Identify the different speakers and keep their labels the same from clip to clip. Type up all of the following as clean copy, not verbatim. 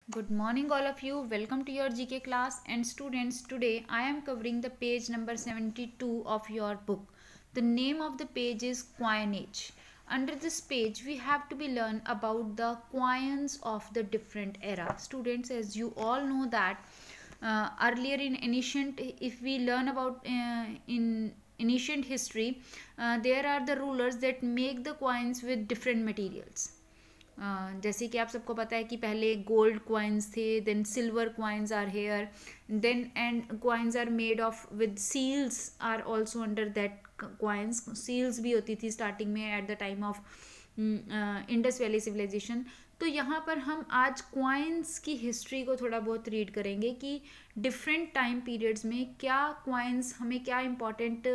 Speaker 1: Good morning, all of you. Welcome to your GK class. And students, today I am covering the page number 72 of your book. The name of the page is Coinage. Under this page, we have to be learn about the coins of the different era. Students, as you all know that earlier in ancient, if we learn about in ancient history, there are the rulers that make the coins with different materials. जैसे कि आप सबको पता है कि पहले gold coins थे, then silver coins are here, then and coins are made of with seals are also under that. Coins seals भी होती थी स्टार्टिंग में at the time of Indus valley civilisation. तो यहाँ पर हम आज क्वाइंस की हिस्ट्री को थोड़ा बहुत रीड करेंगे कि डिफरेंट टाइम पीरियड्स में क्या क्वाइंस हमें क्या इम्पोर्टेंट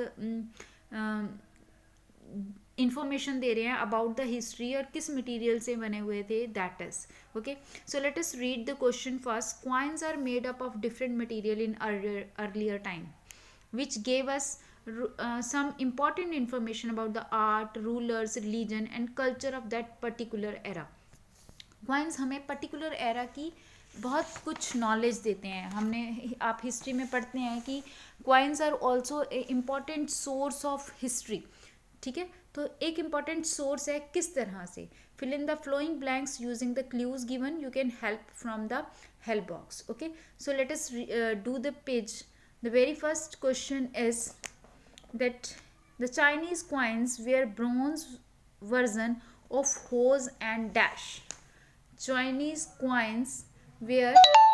Speaker 1: इंफॉर्मेशन दे रहे हैं अबाउट द हिस्ट्री और किस मटेरियल से बने हुए थे. That is okay. So let us read the question first. Coins are made up of different material in earlier time which gave us some important information about the art, rulers, religion and culture of that particular era. Coins हमें particular era की बहुत कुछ knowledge देते हैं. हमने आप history में पढ़ते हैं कि coins are also a important source of history. ठीक है, तो एक इम्पॉर्टेंट सोर्स है. किस तरह से? Fill in the following blanks using the clues given. You can help from the help box. Okay, so let us do the page. The very first question is that the Chinese coins were bronze version of hose and dash. Chinese coins were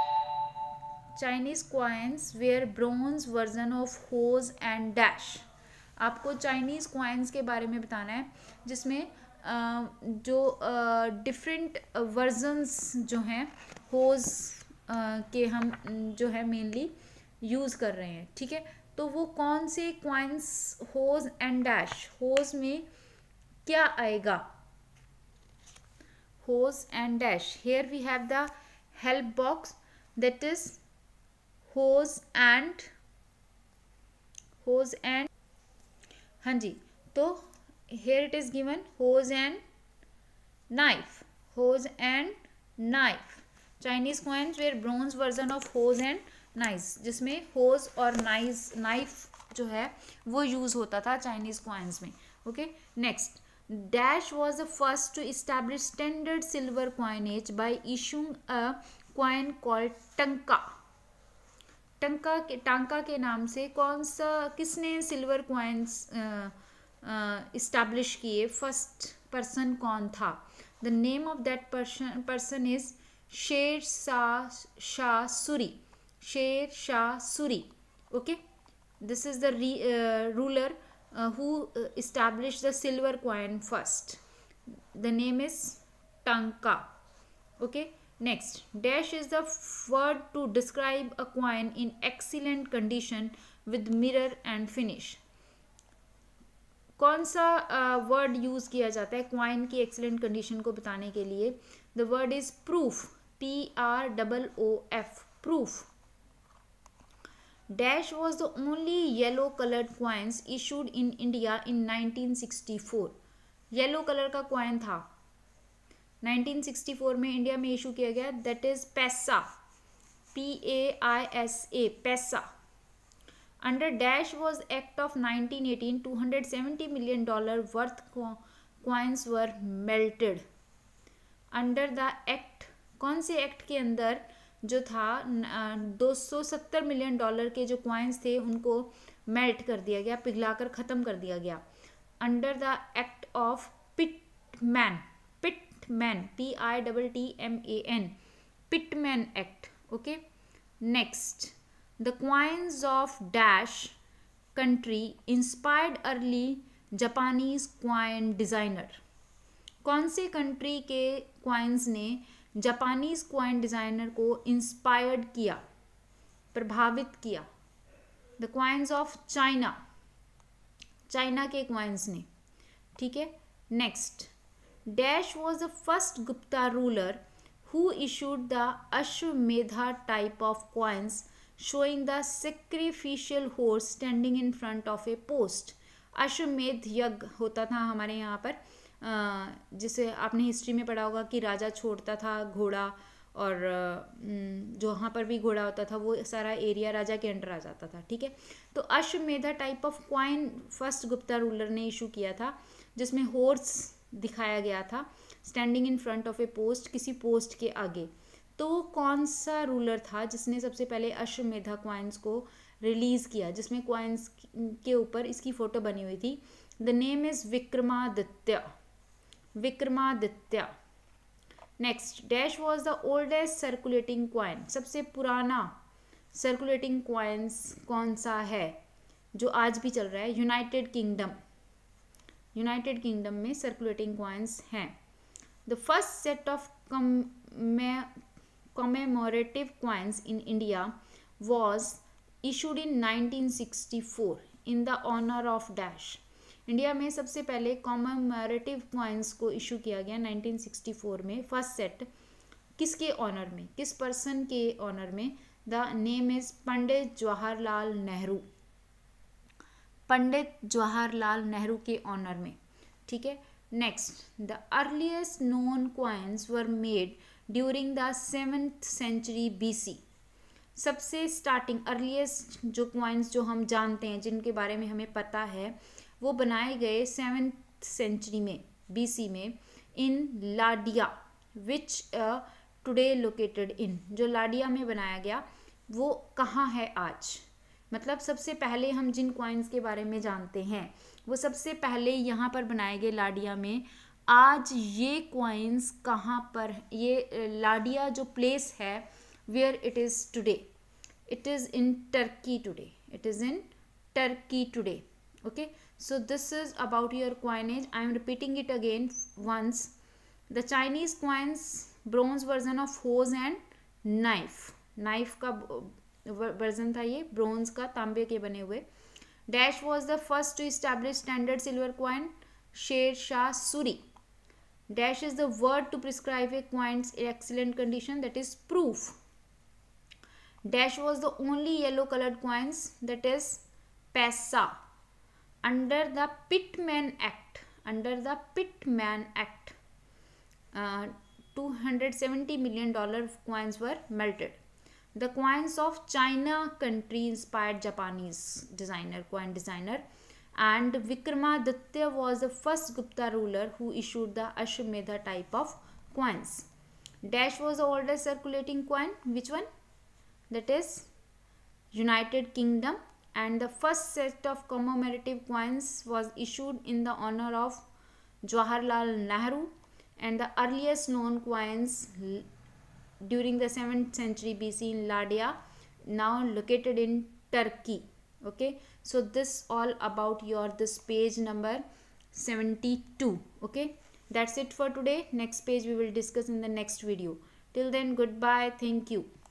Speaker 1: bronze version of hose and dash. आपको Chinese coins के बारे में बताना है जिसमें जो different versions जो हैं होज के हम जो है मेनली यूज़ कर रहे हैं. ठीक है, तो वो कौन से coins hose and dash. Hose में क्या आएगा? Hose and dash. Here we have the help box that is hose and हाँ जी, तो here it is given hose and knife. Hose and knife. Chinese coins were bronze version of hose and knife, जिसमें hose और knife जो है वो use होता था चाइनीज कॉइन्स में. Okay, next. Dash was the first to establish standard silver coinage by issuing a coin called tanka. Tanka के नाम से किसने सिल्वर कॉइन्स इस्टेब्लिश किए? फर्स्ट पर्सन कौन था? The name of that person is Sher Shah Suri. शेर Shah Suri. Okay, this is the ruler who established the silver coin first. The name is Tanka. Okay, next. Dash is the word to describe a coin in excellent condition with mirror and finish. कौन सा word use किया जाता है coin की excellent condition को बताने के लिए? The word is proof. PROOF. proof. Dash was the only yellow colored coins issued in India in 1964. Yellow colour का कॉइन था 1964 में इंडिया में इशू किया गया. That is paisa. PAISA. Paisa. Under dash was act of 1918 $270 million worth coins were melted. Under the act, कौन से act के अंदर जो था $270 मिलियन के जो कॉइन्स थे उनको मेल्ट कर दिया गया, पिघलाकर ख़त्म कर दिया गया. Under the act of Pittman. PITTMAN. Pittman act. Okay, next. The coins of dash country inspired early Japanese coin designer. कौन से कंट्री के क्वाइंस ने जापानीज क्वाइन डिज़ाइनर को इंस्पायर्ड किया, प्रभावित किया? The coins of China. China के coins ने. ठीक है, next. Dash was the first Gupta ruler who issued the Ashwamedha type of coins showing the sacrificial horse standing in front of a post. अश्वमेध यज्ञ होता था हमारे यहाँ पर, जिसे आपने हिस्ट्री में पढ़ा होगा कि राजा छोड़ता था घोड़ा और जो वहाँ पर भी घोड़ा होता था वो सारा एरिया राजा के अंडर आ जाता था, ठीक है। तो Ashwamedha type of coin first Gupta ruler ने इशू किया था, जिसमें हॉर्स दिखाया गया था standing in front of a post, किसी पोस्ट के आगे। तो वो कौन सा रूलर था जिसने सबसे पहले अश्वमेधा क्वाइंस को रिलीज किया, जिसमें क्वाइंस के ऊपर इसकी फोटो बनी हुई थी? The name is Vikramaditya, Vikramaditya. Next, dash was the oldest circulating coin, सबसे पुराना सर्कुलेटिंग क्वाइंस कौन सा है जो आज भी चल रहा है? यूनाइटेड किंगडम, यूनाइटेड किंगडम में सर्कुलेटिंग क्वाइंस हैं। The first set of commemorative coins in India was issued in 1964 in the honor of dash। India में सबसे पहले कॉमेमोरेटिव कॉइन्स को इशू किया गया 1964 में, फर्स्ट सेट किसके ऑनर में, किस पर्सन के ऑनर में? The name is Pandit Jawaharlal Nehru, Pandit Jawaharlal Nehru के ऑनर में, ठीक है। Next, the earliest known coins were made during the 7th century BC। सबसे स्टार्टिंग अर्लीस्ट जो क्वाइंस जो हम जानते हैं, जिनके बारे में हमें पता है, वो बनाए गए 7th century में, BC में, इन लाडिया, विच टुडे लोकेटेड इन, जो लाडिया में बनाया गया वो कहाँ है आज? मतलब सबसे पहले हम जिन क्वाइंस के बारे में जानते हैं वो सबसे पहले यहाँ पर बनाए गए लाडिया में। आज ये क्वाइंस कहाँ पर, ये लाडिया जो प्लेस है, where it is today? It is in Turkey today, it is in Turkey today. Okay, so this is about your coinage. I am repeating it again once. The Chinese coins, bronze version of hose and knife, knife का version था ये, bronze का, तांबे के बने हुए। Dash was the first to establish standard silver coin, शेर Shah Suri. Dash is the word to prescribe a coin's excellent condition, that is proof. Dash was the only yellow colored coins, that is paisa. Under the Pittman Act, under the Pittman Act, $270 million coins were melted. The coins of China country inspired Japanese designer, coin designer, and Vikramaditya was the first Gupta ruler who issued the Ashwamedha type of coins. Dash was the oldest circulating coin, which one? That is United Kingdom, and the first set of commemorative coins was issued in the honor of Jawaharlal Nehru, and the earliest known coins during the 7th century BC in Ladia, now located in Turkey. Okay, so this all about your this page number 72. Okay, that's it for today. Next page we will discuss in the next video. Till then, goodbye, thank you.